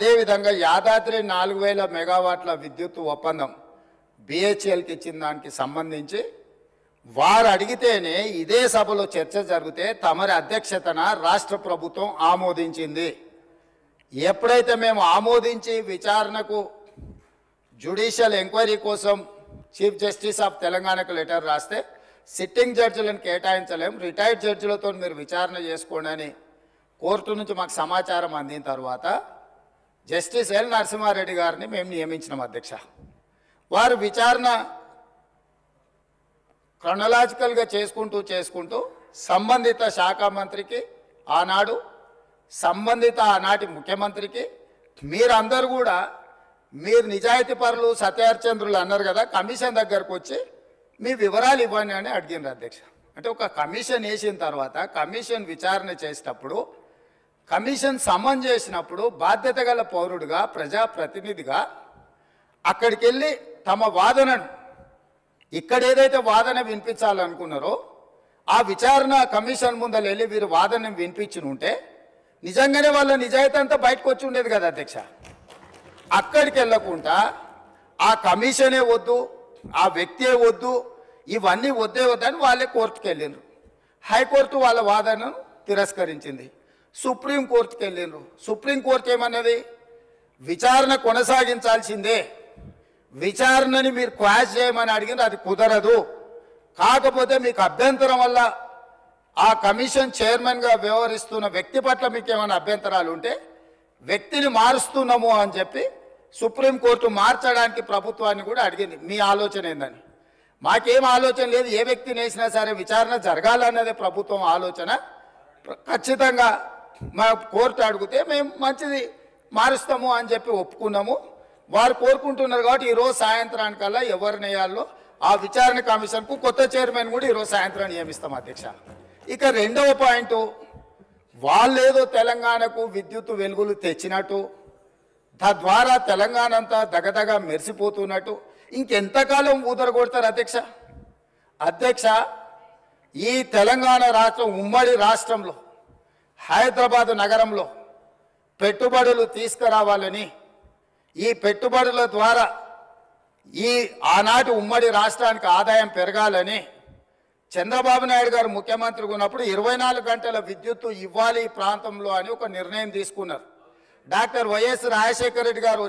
అదేవిధంగా యాదాద్రి 4000 మెగావాట్ల విద్యుత్ ఒప్పందం బిహెచ్ఎల్కి ఇచ్చిన దానికి సంబంధించి వారు అడిగితేనే ఇదే సభలో చర్చ జరిగితే తమరి అధ్యక్షతన రాష్ట్ర ప్రభుత్వం ఆమోదించింది. ఎప్పుడైతే మేము ఆమోదించి విచారణకు జ్యుడిషియల్ ఎంక్వైరీ కోసం చీఫ్ జస్టిస్ ఆఫ్ తెలంగాణకు లెటర్ రాస్తే సిట్టింగ్ జడ్జిలను కేటాయించలేం, రిటైర్డ్ జడ్జిలతో మీరు విచారణ చేసుకోండి అని కోర్టు నుంచి మాకు సమాచారం అందిన తర్వాత జస్టిస్ ఎల్ నరసింహారెడ్డి గారిని మేము నియమించినాం అధ్యక్ష. వారు విచారణ క్రొనలాజికల్గా చేసుకుంటూ సంబంధిత శాఖ మంత్రికి ఆనాడు సంబంధిత ఆనాటి ముఖ్యమంత్రికి మీరందరూ కూడా మీరు నిజాయితీ పరులు సత్యహరిచంద్రులు అన్నారు కదా, కమిషన్ దగ్గరకు వచ్చి మీ వివరాలు ఇవ్వండి అని అడిగినారు అధ్యక్ష. అంటే ఒక కమిషన్ వేసిన తర్వాత కమిషన్ విచారణ చేసేటప్పుడు కమిషన్ సమన్ చేసినప్పుడు బాధ్యత గల పౌరుడిగా ప్రజాప్రతినిధిగా అక్కడికి వెళ్ళి తమ వాదనను ఇక్కడ ఏదైతే వాదన వినిపించాలనుకున్నారో ఆ విచారణ కమిషన్ ముందర వెళ్ళి వీరు వాదన వినిపించి ఉంటే నిజంగానే వాళ్ళ నిజాయితీ అంతా బయటకు వచ్చి ఉండేది కదా అధ్యక్ష. అక్కడికి వెళ్ళకుండా ఆ కమిషనే వద్దు, ఆ వ్యక్తే వద్దు, ఇవన్నీ వద్దే వద్దని వాళ్ళే కోర్టుకు వెళ్ళిండ్రు. హైకోర్టు వాళ్ళ వాదనను తిరస్కరించింది. సుప్రీంకోర్టుకు వెళ్ళిండ్రు. సుప్రీంకోర్టు ఏమన్నది, విచారణ కొనసాగించాల్సిందే, విచారణని మీరు క్వాష్ చేయమని అడిగింది, అది కుదరదు. కాకపోతే మీకు అభ్యంతరం వల్ల ఆ కమిషన్ చైర్మన్గా వ్యవహరిస్తున్న వ్యక్తి పట్ల మీకు ఏమైనా అభ్యంతరాలు ఉంటే వ్యక్తిని మారుస్తున్నాము అని చెప్పి సుప్రీంకోర్టు మార్చడానికి ప్రభుత్వాన్ని కూడా అడిగింది. మీ ఆలోచన ఏందని? మాకేం ఆలోచన లేదు, ఏ వ్యక్తిని వేసినా సరే విచారణ జరగాలన్నదే ప్రభుత్వం ఆలోచన. ఖచ్చితంగా మా కోర్టు అడిగితే మేము మంచిది మారుస్తాము అని చెప్పి ఒప్పుకున్నాము. వారు కోరుకుంటున్నారు కాబట్టి ఈరోజు సాయంత్రానికల్లా ఎవరిని వేయాలో ఆ విచారణ కమిషన్కు కొత్త చైర్మన్ కూడా ఈరోజు సాయంత్రం నియమిస్తాం అధ్యక్ష. ఇక రెండవ పాయింట్, వాళ్ళేదో తెలంగాణకు విద్యుత్ వెలుగులు తెచ్చినట్టు, తద్వారా తెలంగాణ అంతా దగదగ మెరిసిపోతున్నట్టు ఇంకెంతకాలం ఊదరగొడతారు అధ్యక్ష? అధ్యక్ష, ఈ తెలంగాణ రాష్ట్రం ఉమ్మడి రాష్ట్రంలో హైదరాబాద్ నగరంలో పెట్టుబడులు తీసుకురావాలని, ఈ పెట్టుబడుల ద్వారా ఈ ఆనాటి ఉమ్మడి రాష్ట్రానికి ఆదాయం పెరగాలని చంద్రబాబు నాయుడు గారు ముఖ్యమంత్రిగా ఉన్నప్పుడు 24 గంటల విద్యుత్తు ఇవ్వాలి ఈ ప్రాంతంలో అని ఒక నిర్ణయం తీసుకున్నారు. డాక్టర్ వైఎస్ రాజశేఖర రెడ్డి గారు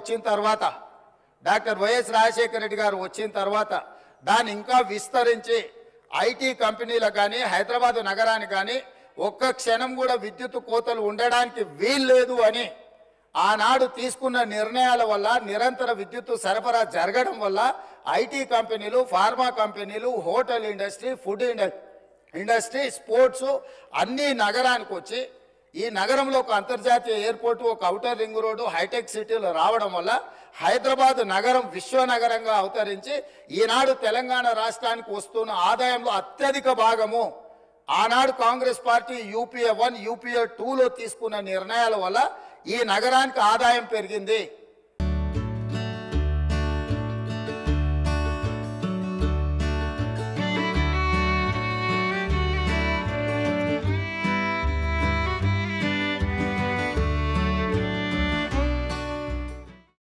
వచ్చిన తర్వాత దాన్ని ఇంకా విస్తరించి ఐటీ కంపెనీలకు కానీ హైదరాబాద్ నగరానికి కానీ ఒక్క క్షణం కూడా విద్యుత్ కోతలు ఉండడానికి వీల్లేదు అని ఆనాడు తీసుకున్న నిర్ణయాల వల్ల నిరంతర విద్యుత్తు సరఫరా జరగడం వల్ల ఐటీ కంపెనీలు, ఫార్మా కంపెనీలు, hotel industry, food industry, sports అన్నీ నగరానికి వచ్చి ఈ నగరంలో ఒక అంతర్జాతీయ ఎయిర్పోర్టు, ఒక ఔటర్ రింగ్ రోడ్డు, హైటెక్ సిటీలు రావడం వల్ల హైదరాబాద్ నగరం విశ్వనగరంగా అవతరించి ఈనాడు తెలంగాణ రాష్ట్రానికి వస్తున్న ఆదాయంలో అత్యధిక భాగము ఆనాడు కాంగ్రెస్ పార్టీ యూపీఏ 1, యూపీఏ 2లో తీసుకున్న నిర్ణయాల వల్ల ఈ నగరానికి ఆదాయం పెరిగింది.